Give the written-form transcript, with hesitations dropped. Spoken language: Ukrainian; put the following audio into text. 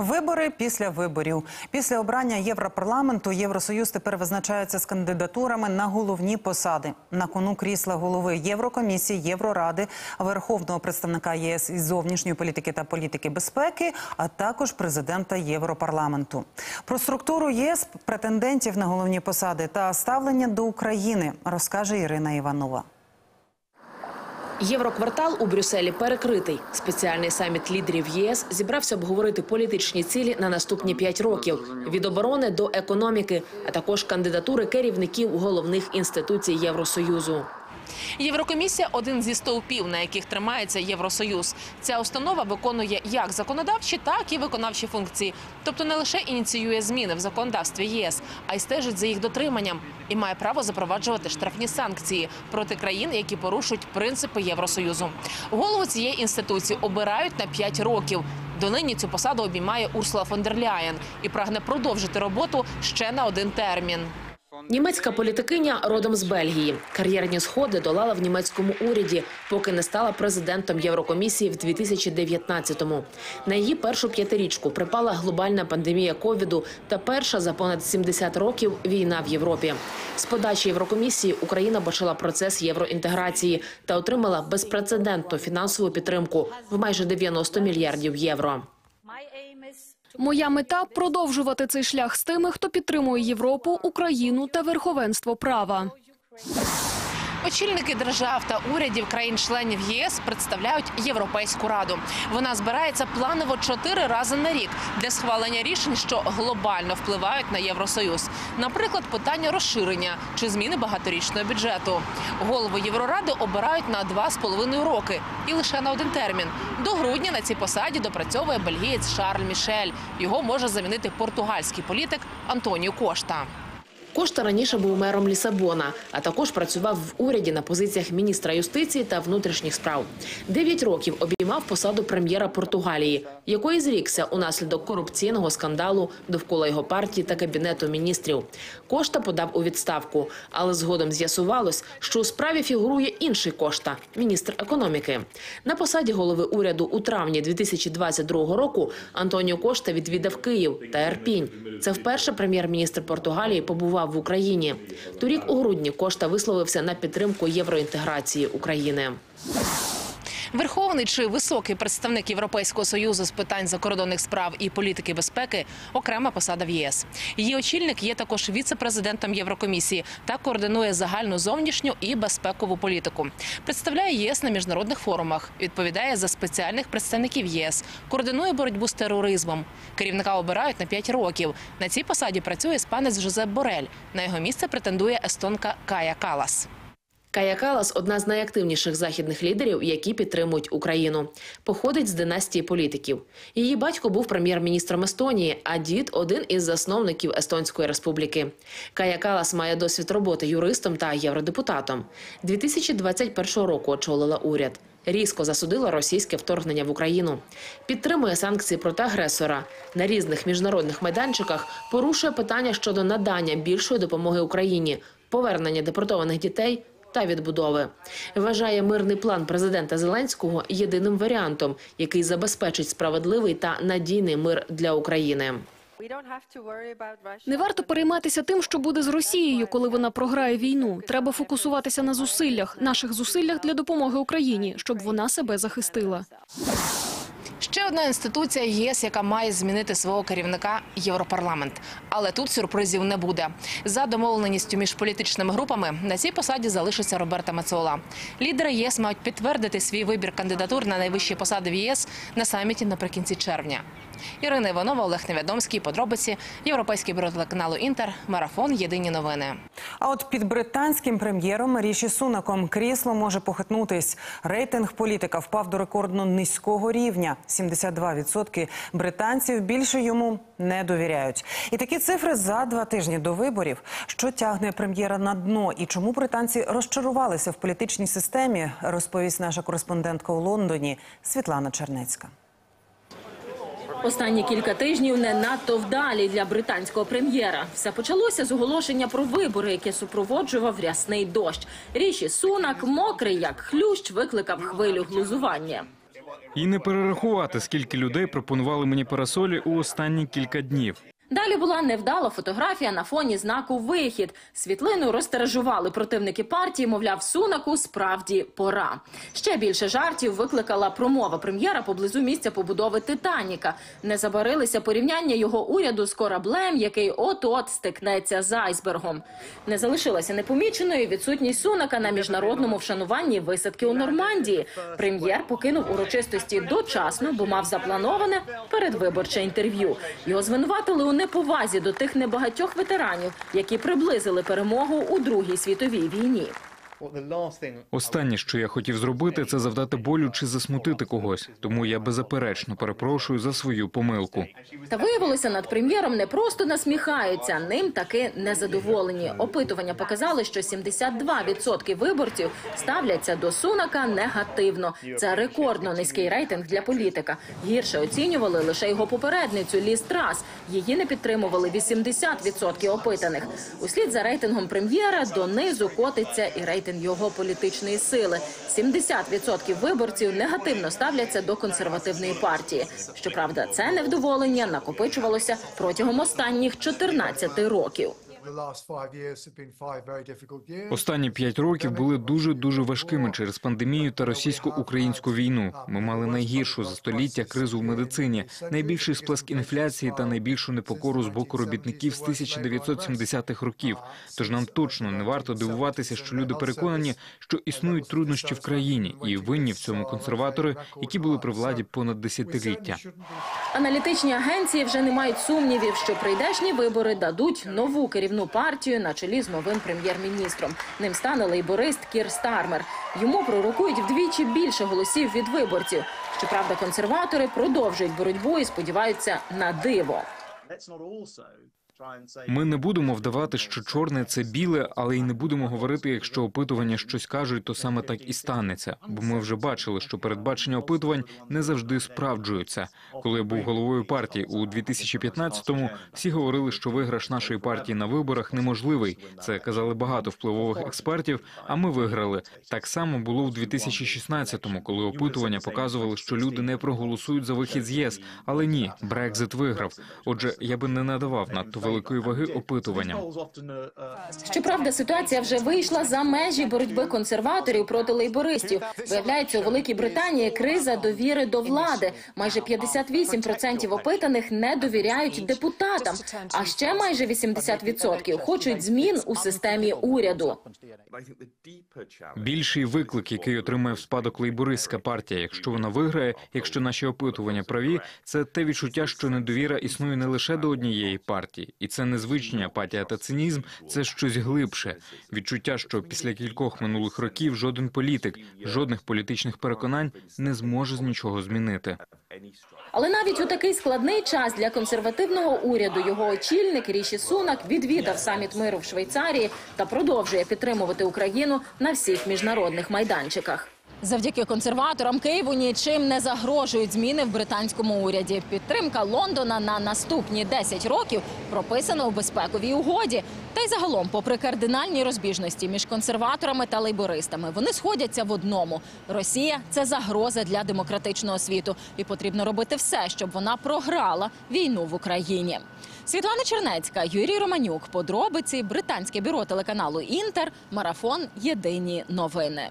Вибори після виборів. Після обрання Європарламенту Євросоюз тепер визначається з кандидатурами на головні посади. На кону крісла голови Єврокомісії, Євроради, Верховного представника ЄС із зовнішньої політики та політики безпеки, а також президента Європарламенту. Про структуру ЄС, претендентів на головні посади та ставлення до України розкаже Ірина Іванова. Євроквартал у Брюсселі перекритий. Спеціальний саміт лідерів ЄС зібрався обговорити політичні цілі на наступні 5 років – від оборони до економіки, а також кандидатури керівників головних інституцій Євросоюзу. Єврокомісія – один зі стовпів, на яких тримається Євросоюз. Ця установа виконує як законодавчі, так і виконавчі функції. Тобто не лише ініціює зміни в законодавстві ЄС, а й стежить за їх дотриманням. І має право запроваджувати штрафні санкції проти країн, які порушують принципи Євросоюзу. Голову цієї інституції обирають на 5 років. Донині цю посаду обіймає Урсула фон дер Ляєн і прагне продовжити роботу ще на 1 термін. Німецька політикиня родом з Бельгії. Кар'єрні сходи долала в німецькому уряді, поки не стала президентом Єврокомісії в 2019-му. На її першу 5-річку припала глобальна пандемія ковіду та перша за понад 70 років війна в Європі. З подачі Єврокомісії Україна бачила процес євроінтеграції та отримала безпрецедентну фінансову підтримку в майже 90 мільярдів євро. Моя мета – продовжувати цей шлях з тими, хто підтримує Європу, Україну та верховенство права. Очільники держав та урядів країн-членів ЄС представляють Європейську раду. Вона збирається планово 4 рази на рік для схвалення рішень, що глобально впливають на Євросоюз. Наприклад, питання розширення чи зміни багаторічного бюджету. Голову Євроради обирають на 2,5 роки і лише на 1 термін. До грудня на цій посаді допрацьовує бельгієць Шарль Мішель. Його може замінити португальський політик Антоніо Кошта. Кошта раніше був мером Лісабона, а також працював в уряді на позиціях міністра юстиції та внутрішніх справ. 9 років обіймав посаду прем'єра Португалії, якої зрікся унаслідок корупційного скандалу довкола його партії та кабінету міністрів. Кошта подав у відставку, але згодом з'ясувалось, що у справі фігурує інший Кошта – міністр економіки. На посаді голови уряду у травні 2022 року Антоніо Кошта відвідав Київ та Ірпінь. Це вперше прем'єр-міністр Португалії побував в Україні. Торік у грудні Кошта висловився на підтримку євроінтеграції України. Верховний чи високий представник Європейського Союзу з питань закордонних справ і політики безпеки – окрема посада в ЄС. Її очільник є також віце-президентом Єврокомісії та координує загальну зовнішню і безпекову політику. Представляє ЄС на міжнародних форумах, відповідає за спеціальних представників ЄС, координує боротьбу з тероризмом. Керівника обирають на 5 років. На цій посаді працює іспанець Жозеп Борель. На його місце претендує естонка Кая Калас. Кая Калас – одна з найактивніших західних лідерів, які підтримують Україну. Походить з династії політиків. Її батько був прем'єр-міністром Естонії, а дід – один із засновників Естонської республіки. Кая Калас має досвід роботи юристом та євродепутатом. 2021 року очолила уряд. Різко засудила російське вторгнення в Україну. Підтримує санкції проти агресора. На різних міжнародних майданчиках порушує питання щодо надання більшої допомоги Україні, повернення депортованих дітей та відбудови. Вважає мирний план президента Зеленського єдиним варіантом, який забезпечить справедливий та надійний мир для України. Не варто перейматися тим, що буде з Росією, коли вона програє війну. Треба фокусуватися на зусиллях, наших зусиллях для допомоги Україні, щоб вона себе захистила. Ще одна інституція ЄС, яка має змінити свого керівника – Європарламент. Але тут сюрпризів не буде. За домовленістю між політичними групами на цій посаді залишиться Роберто Мецола. Лідери ЄС мають підтвердити свій вибір кандидатур на найвищі посади в ЄС на саміті наприкінці червня. Ірина Іванова, Олег Невідомський. Подробиці. Європейське бюро телеканалу «Інтер». Марафон. Єдині новини. А от під британським прем'єром Ріші Сунаком крісло може похитнутись. Рейтинг політика впав до рекордно низького рівня. 72% британців більше йому не довіряють. І такі цифри за 2 тижні до виборів. Що тягне прем'єра на дно і чому британці розчарувалися в політичній системі, розповість наша кореспондентка у Лондоні Світлана Чернецька. Останні кілька тижнів не надто вдалі для британського прем'єра. Все почалося з оголошення про вибори, яке супроводжував рясний дощ. Ріші Сунак, мокрий як хлющ, викликав хвилю глузування. І не перерахувати, скільки людей пропонували мені парасолі у останні кілька днів. Далі була невдала фотографія на фоні знаку «Вихід». Світлину розтиражували противники партії, мовляв, Сунаку справді пора. Ще більше жартів викликала промова прем'єра поблизу місця побудови «Титаніка». Не забарилися порівняння його уряду з кораблем, який от-от стикнеться з айсбергом. Не залишилася непоміченою відсутність Сунака на міжнародному вшануванні висадки у Нормандії. Прем'єр покинув урочистості дочасно, бо мав заплановане передвиборче інтерв'ю. Його звинуватили у неповазі до тих небагатьох ветеранів, які приблизили перемогу у Другій світовій війні. Останнє, що я хотів зробити, це завдати болю чи засмутити когось. Тому я беззаперечно перепрошую за свою помилку. Та виявилося, над прем'єром не просто насміхаються, ним таки незадоволені. Опитування показали, що 72% виборців ставляться до Сунака негативно. Це рекордно низький рейтинг для політика. Гірше оцінювали лише його попередницю Ліз Трас. Її не підтримували 80% опитаних. Услід за рейтингом прем'єра донизу котиться і рейтинг його політичної сили. 70% виборців негативно ставляться до консервативної партії. Щоправда, це невдоволення накопичувалося протягом останніх 14 років. Останні 5 років були дуже важкими через пандемію та російсько-українську війну. Ми мали найгіршу за століття кризу в медицині, найбільший сплеск інфляції та найбільшу непокору з боку робітників з 1970-х років. Тож нам точно не варто дивуватися, що люди переконані, що існують труднощі в країні, і винні в цьому консерватори, які були при владі понад десятиліття. Аналітичні агенції вже не мають сумнівів, що прийдешні вибори дадуть нову керівну партію на чолі з новим прем'єр-міністром. Ним стане лейборист Кір Стармер. Йому пророкують вдвічі більше голосів від виборців. Щоправда, консерватори продовжують боротьбу і сподіваються на диво. Ми не будемо вдавати, що чорне – це біле, але й не будемо говорити, якщо опитування щось кажуть, то саме так і станеться. Бо ми вже бачили, що передбачення опитувань не завжди справджуються. Коли я був головою партії у 2015-му, всі говорили, що виграш нашої партії на виборах неможливий. Це казали багато впливових експертів, а ми виграли. Так само було в 2016-му, коли опитування показували, що люди не проголосують за вихід з ЄС. Але ні, Брекзит виграв. Отже, я би не надавав надто великої ваги опитуванням. Щоправда, ситуація вже вийшла за межі боротьби консерваторів проти лейбористів. Виявляється, у Великій Британії криза довіри до влади. Майже 58% опитаних не довіряють депутатам, а ще майже 80% хочуть змін у системі уряду. Більший виклик, який отримає в спадок лейбористська партія, якщо вона виграє, якщо наші опитування праві, це те відчуття, що недовіра існує не лише до однієї партії. І це не звичні апатія та цинізм, це щось глибше. Відчуття, що після кількох минулих років жоден політик, жодних політичних переконань не зможе з нічого змінити. Але навіть у такий складний час для консервативного уряду його очільник Ріші Сунак відвідав саміт миру в Швейцарії та продовжує підтримувати Україну на всіх міжнародних майданчиках. Завдяки консерваторам Києву нічим не загрожують зміни в британському уряді. Підтримка Лондона на наступні 10 років прописана у безпековій угоді. Та й загалом, попри кардинальні розбіжності між консерваторами та лейбористами, вони сходяться в одному. Росія – це загроза для демократичного світу. І потрібно робити все, щоб вона програла війну в Україні. Світлана Чернецька, Юрій Романюк. Подробиці. Британське бюро телеканалу «Інтер». Марафон. Єдині новини.